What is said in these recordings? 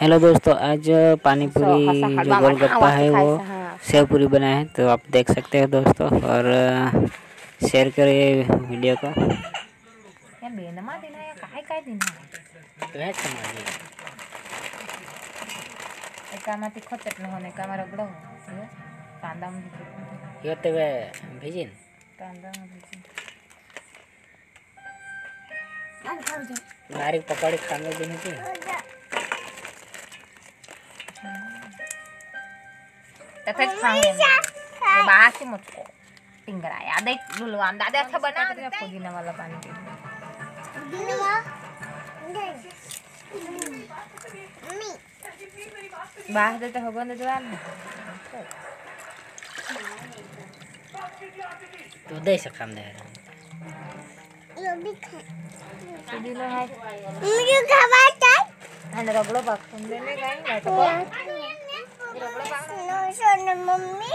Hello दोस्तों, आज पानी पूरी जो गोलगप्पा है वो सेव पूरी बनाए हैं, तो आप देख सकते हो दोस्तों। और शेयर करिए वीडियो को। या बेनमा दिन है या काय दिन है तो है समाजी एकामा तिखट चटणी होने एकामा रगडो हो कांदा मध्ये ये ते वे भेजिन कांदा मध्ये बारीक पकौड़ी खाने देनी थी। तफेट खाएंगे बासी मुझको टिंगरा याद है लुलवान दादा अच्छा बना देते हैं पुदीना वाला पानी बाहर देते हो बंद द्वार तो दे सकम दे ये भी खा पुदीना है मुझे खावाता है ना रगड़ो बाखुन देने गए तो रगड़ो बाखुन सोना मम्मी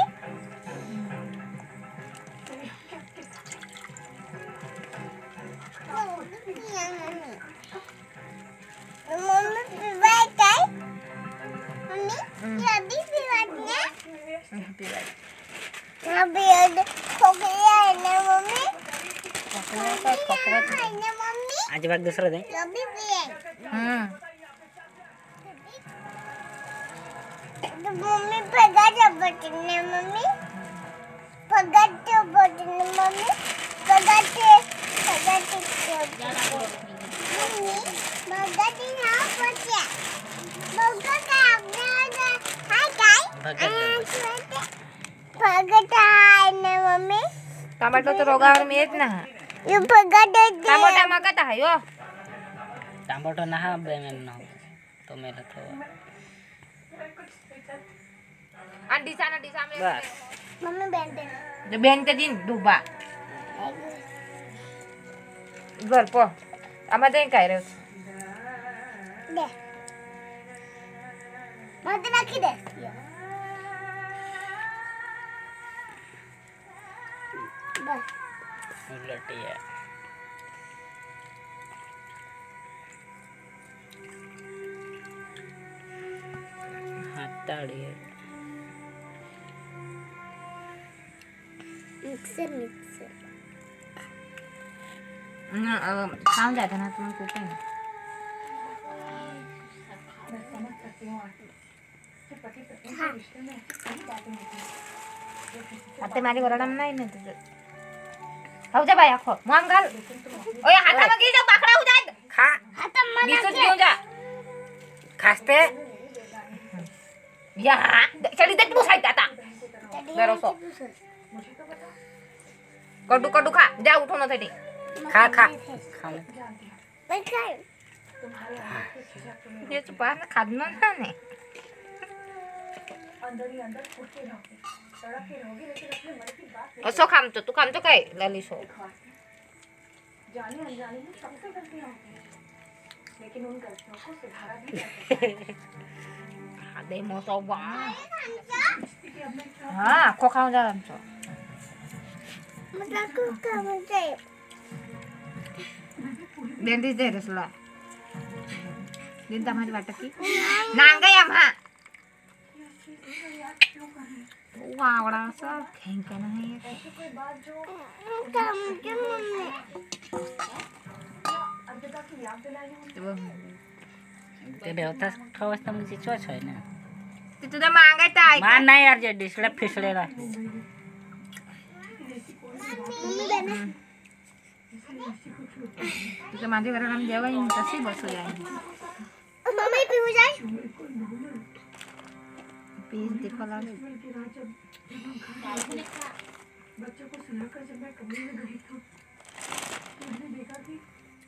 मम्मी पिवाट है मम्मी ये अभी पिवाट है पिवाट अभी ये खोखला है ना मम्मी खोखला है ना मम्मी आज बात दूसरा दे अभी पिए तो मम्मी पगा जब बटने मम्मी पगा तो बटने मम्मी पगा के मम्मी पगा दिन हाँ पहुँचा पगा का अपने हाय पगा है ना मम्मी टमाटो तो रोगा और मेज ना ये पगा दे टमाटो मगता है यो टमाटो ना बेमेल ना तो मेरा तो अंडी साना में मम्मी बेंटे जो बेंटे दिन डुबा घर पो आमा दे काय रे दे मत राखी दे बस उलटी है हाथाड़ी है मिक्सर खाऊं जाता ना तुम कुकिंग आता माझ्या घरात नाही ना तुझं खाऊ जा बाई आखो मग घाल ओय हातामध्ये घे जा बाकडा हो जा खा हातामध्ये बीचच घेऊन जा खास्ते या चली दे तू साईड आता दरोसो कडू कडू खा जा उठवण्यासाठी खा खा खा मैं खाय ये चुपा ना खाना ना ने असो खामतो तू खामतो काय लालिसो जाने अनजाने में सबसे गलतियां होती हैं लेकिन उन गलतियों को सुधारा भी जा सकता है दे मोसो वा हां खो खाऊं जा आमचो मतलब को काम जाय बेंदी दे रसला दिन तमारी वाटकी नांगय आम्हा वावड़ा सा खेंका नहीं है कोई बात जो काम के मम्मी अर्पिता की याद दिलानी ते बेवता ठवस त मुझे चोच है ना ते तुझा मागायचा आहे मान नाही यार जे डिसला फिसलेला तुझ्या माझ्या घरात आम्ही जेव्हा येईन तशी बसूया मम्मी पिऊ जाय पीस देखो लागे बच्चों को सुनाकर जब मैं कमरे में गई तो मैंने देखा कि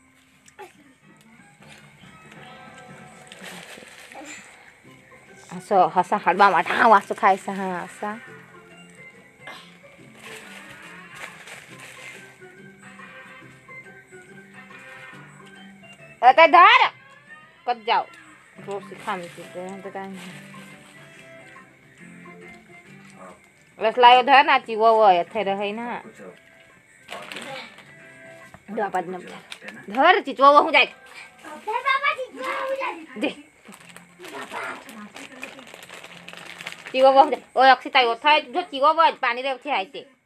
असं हसा हलवा माठा वासू खायचा हा असा आता धर कत जाओ रोज खाम तो काय रसलायो धर ना चिवो वो थे रहे ना दापद न धर चिचवा हो जाए दे चिगो बो ओ अक्षिता यो थाय जो चिगो बो पानी रे उठी आइते